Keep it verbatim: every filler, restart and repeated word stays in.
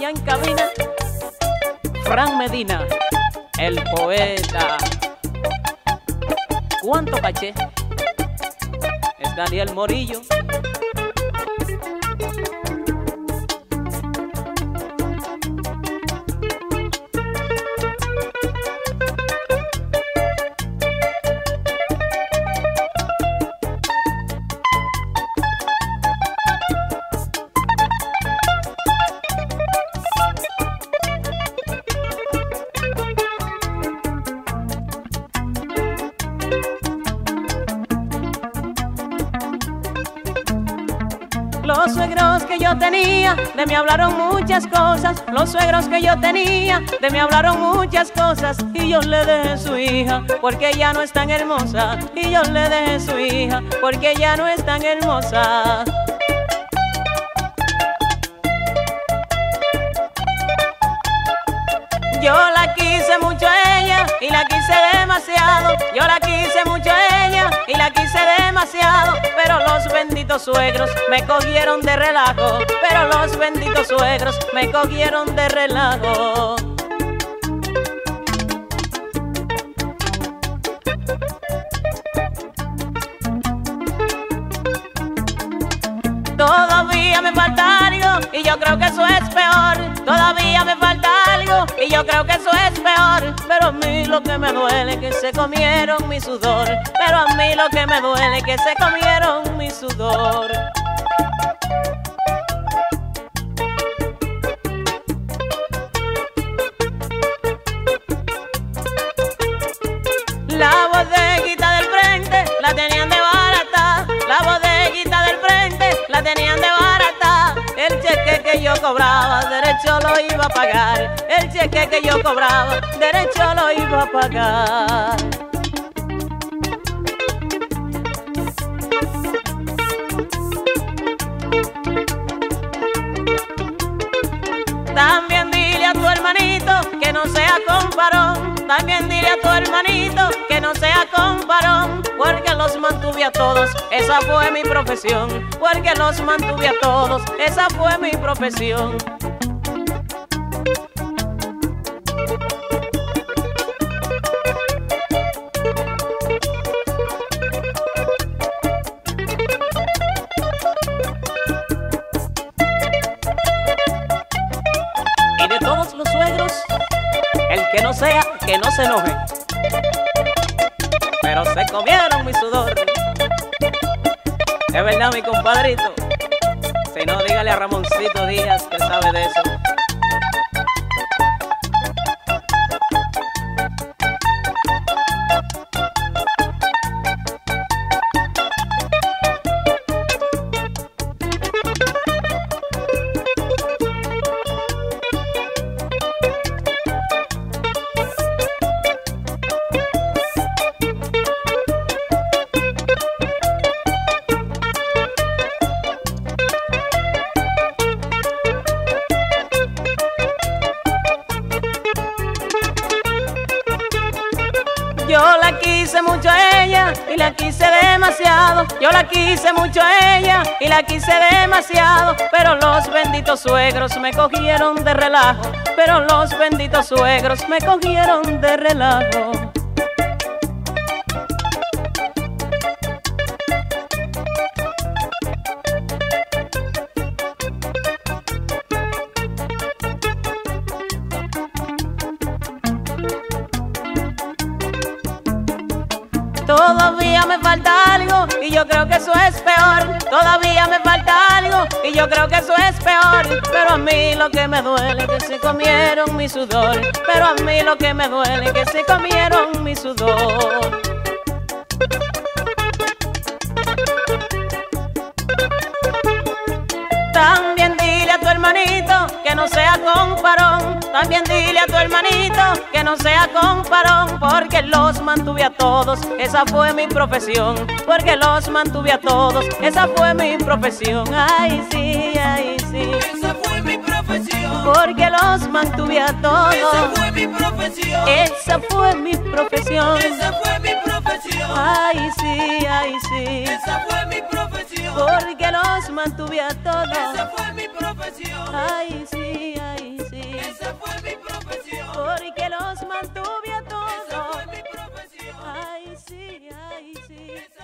en cabina, Fran Medina, el poeta. ¿Cuánto caché? Es Daniel Morillo. Los suegros que yo tenía de mí hablaron muchas cosas. Los suegros que yo tenía de mí hablaron muchas cosas. Y yo le dejé su hija porque ella no es tan hermosa. Y yo le dejé su hija porque ella no es tan hermosa. Yo la quise mucho a ella y la quise demasiado. Yo la quise mucho a ella y la quise demasiado. Pero los benditos suegros me cogieron de relajo. Pero los benditos suegros me cogieron de relajo. Todavía me falta algo y yo creo que eso es peor. Todavía me falta algo y yo creo que eso es peor. Pero a mí lo que me duele es que se comieron mi sudor. Pero a mí lo que me duele es que se comieron mi sudor. La bodeguita del frente la tenían de barata. La bodeguita del frente la tenían de barata. El cheque que yo cobraba, derecho lo iba a pagar. El cheque que yo cobraba, derecho lo iba a pagar. También dile a tu hermanito que no sea comparón. También dile a tu hermanito que no sea comparón. Porque los mantuve a todos, esa fue mi profesión. Porque los mantuve a todos, esa fue mi profesión. Y de todos los suegros, el que no sea, que no se enoje. Pero se comieron mi sudor. Es verdad, mi compadrito. Si no, dígale a Ramoncito Díaz que sabe de eso. Yo la quise mucho a ella y la quise demasiado. Yo la quise mucho a ella y la quise demasiado. Pero los benditos suegros me cogieron de relajo. Pero los benditos suegros me cogieron de relajo. Todavía me falta algo y yo creo que eso es peor. Todavía me falta algo y yo creo que eso es peor. Pero a mí lo que me duele es que se comieron mi sudor. Pero a mí lo que me duele es que se comieron mi sudor. También dile a tu hermanito que no sea comparón. También dile a tu hermanito que no sea comparón. Porque los mantuve a todos, esa fue mi profesión. Porque los mantuve a todos, esa fue mi profesión. Ay sí, ay sí, esa fue mi profesión. Porque los mantuve a todos, esa fue mi profesión. Esa fue mi profesión. Esa fue mi profesión. Ay sí, ay sí, esa fue mi profesión. Porque los mantuve a todos, esa fue mi profesión. ay sí, ay sí. sí.